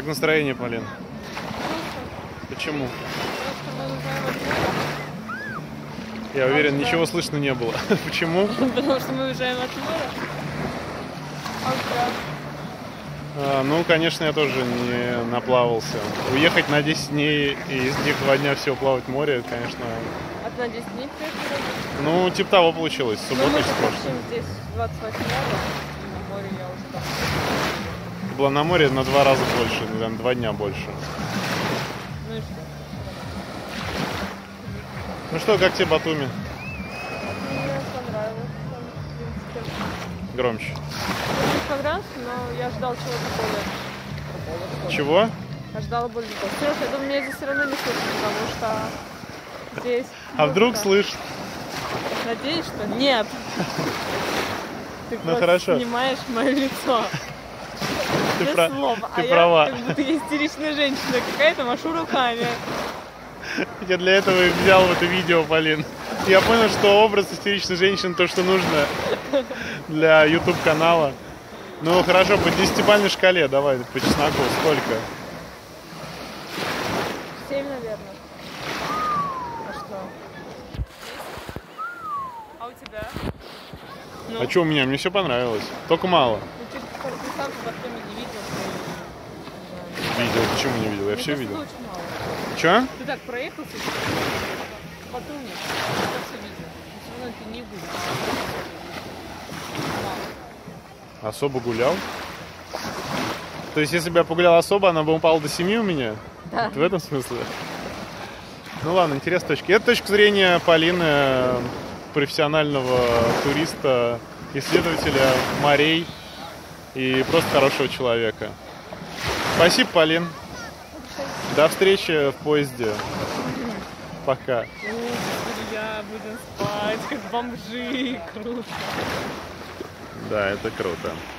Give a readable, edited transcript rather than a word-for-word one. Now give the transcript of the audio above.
настроение, Полин? Почему? Я уверен, ничего слышно не было. Почему? Потому что мы уезжаем от моря. Ну, конечно, я тоже не наплавался. Уехать на 10 дней и из них 2 дня всего плавать в море, конечно... А ты на 10 дней приехал? Ну, типа того получилось. Суббота мы и прошлое. здесь 28 на море я уже там. Было на море на 2 раза больше, наверное, 2 дня больше. Ну и что? Ну что, как тебе Батуми? Мне понравилось. В принципе. Громче. Мне понравился, но я ждал чего-то более. Чего? Я ждала более. Сереж, я думаю, меня здесь все равно не слышно, потому что здесь... А вдруг слышишь? Надеюсь, что нет. Ты Ну хорошо. снимаешь мое лицо. Ты Ты права. Я как будто истеричная женщина какая-то, машу руками. Я для этого и взял в это видео, Полин. Я понял, что образ истеричной женщины то, что нужно для YouTube канала. Ну хорошо, по 10-бальной шкале, давай, по чесноку, сколько? 7, наверное. А что? А у тебя? Ну, А что у меня? Мне все понравилось. Только мало. ну ты сам в Артеме не видел. Видел. Почему не видел? Я все видел. Очень мало. Че? Ты так проехался, в Батуми, я все видел. Но все равно ты не будешь. Особо гулял? То есть, если бы я погулял особо, она бы упала до 7 у меня? Да. В этом смысле? Ну ладно, интересная точка. Это точка зрения Полины, профессионального туриста, исследователя морей и просто хорошего человека. Спасибо, Полин. До встречи в поезде. Пока. Друзья, будем спать, как бомжи. Круто. Да, это круто.